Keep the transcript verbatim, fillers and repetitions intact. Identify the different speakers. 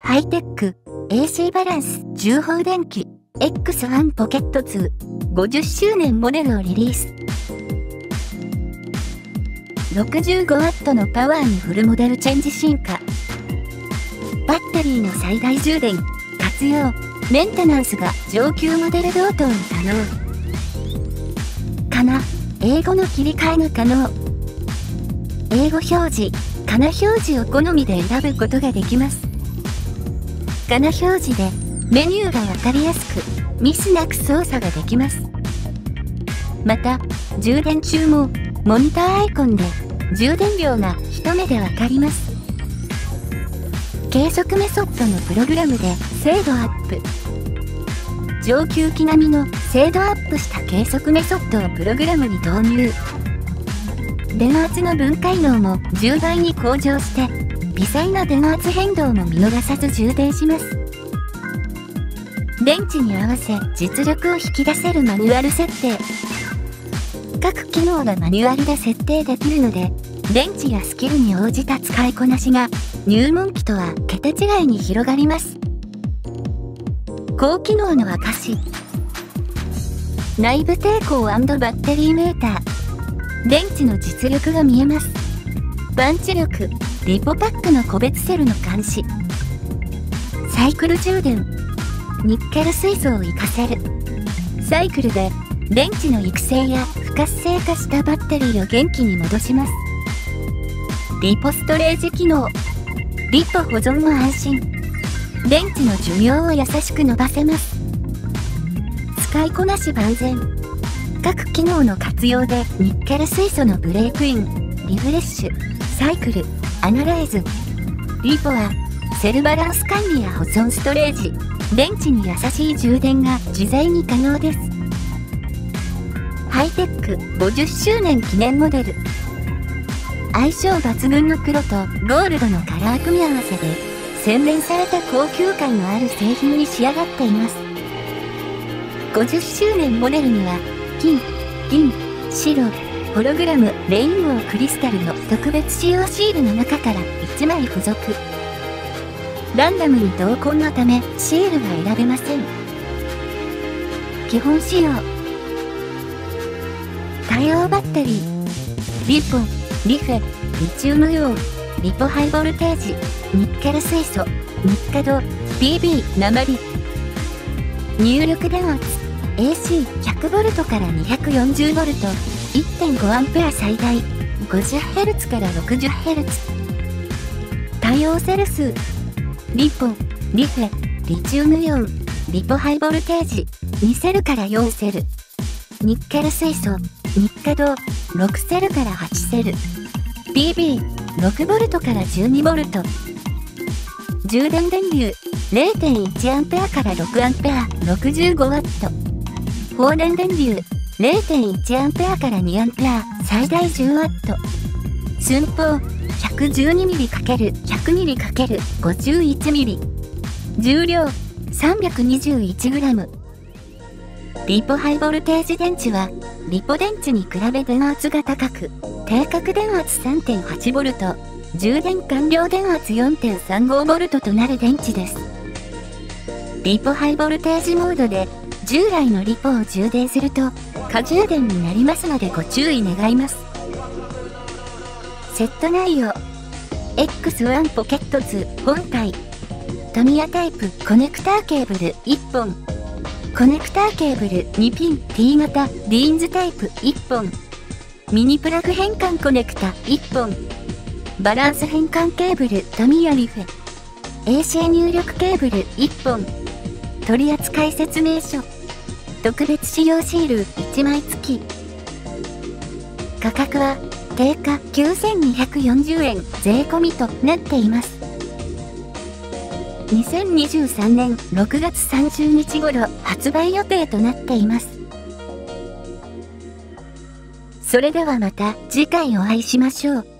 Speaker 1: ハイテック エーシー バランス重放電機 エックスワン ポケットツー ごじゅっしゅうねんモデルをリリース。ろくじゅうごワット のパワーにフルモデルチェンジ進化。バッテリーの最大充電、活用、メンテナンスが上級モデル同等に可能。かな、英語の切り替えが可能。英語表示、かな表示を好みで選ぶことができます。かな表示でメニューがわかりやすく、ミスなく操作ができます。また、充電中もモニターアイコンで充電量が一目でわかります。計測メソッドのプログラムで精度アップ。上級機並みの精度アップした計測メソッドをプログラムに導入。電圧の分解能もじゅうばいに向上して、微細な電圧変動も見逃さず充電します。電池に合わせ実力を引き出せるマニュアル設定。各機能がマニュアルで設定できるので、電池やスキルに応じた使いこなしが入門機とは桁違いに広がります。高機能の証。内部抵抗&バッテリーメーター。電池の実力が見えます。パンチ力、リポパックの個別セルの監視。サイクル充電。ニッケル水素を活かせる。サイクルで電池の育成や不活性化したバッテリーを元気に戻します。リポストレージ機能。リポ保存も安心。電池の寿命を優しく伸ばせます。使いこなし万全。各機能の活用でニッケル水素のブレイクイン、リフレッシュ、サイクル、アナライズ。リポはセルバランス管理や保存ストレージ、電池に優しい充電が自在に可能です。ハイテックごじゅっしゅうねん記念モデル。相性抜群の黒とゴールドのカラー組み合わせで洗練された高級感のある製品に仕上がっています。ごじゅっしゅうねんモデルには金、銀、白、ホログラム、レインボークリスタルの特別仕様シールの中からいちまい付属。ランダムに同梱のためシールは選べません。基本仕様。対応バッテリー。リポ、リフェ、リチウムイオン、リポハイボルテージ、ニッケル水素、ニッカド、ピービー、鉛。入力電圧、エーシーひゃくボルト から にひゃくよんじゅうボルト、いってんごアンペア最大、ごじゅっヘルツ から ろくじゅっヘルツ。対応セル数。リポ、リフェ、リチウムイオン、リポハイボルテージ、にセルからよんセル。ニッケル水素、ニッカド、ろくセルからはちセル。ピービー、ろくボルト から じゅうにボルト。充電電流、れいてんいちアンペア から ろくアンペア、ろくじゅうごワット。放電電流、れいてんいちアンペア から にアンペア、最大 じゅうワット。寸法、ひゃくじゅうにミリかけるひゃくミリかけるごじゅういちミリ。重量、さんびゃくにじゅういちグラム。リポハイボルテージ電池は、リポ電池に比べ電圧が高く、定格電圧 さんてんはちボルト、充電完了電圧 よんてんさんごボルトとなる電池です。リポハイボルテージモードで、従来のリポを充電すると、過充電になりますのでご注意願います。セット内容。エックスワン ポケットツー本体。タミヤタイプコネクターケーブルいっぽん。コネクターケーブルにピン T 型ディーンズタイプいっぽん。ミニプラグ変換コネクタいっぽん。バランス変換ケーブルタミヤリフェ。エーシー 入力ケーブルいっぽん。取扱説明書。特別仕様シールいちまい付き。価格は定価きゅうせんにひゃくよんじゅうえん税込みとなっています。にせんにじゅうさんねんろくがつさんじゅうにち頃発売予定となっています。それではまた次回お会いしましょう。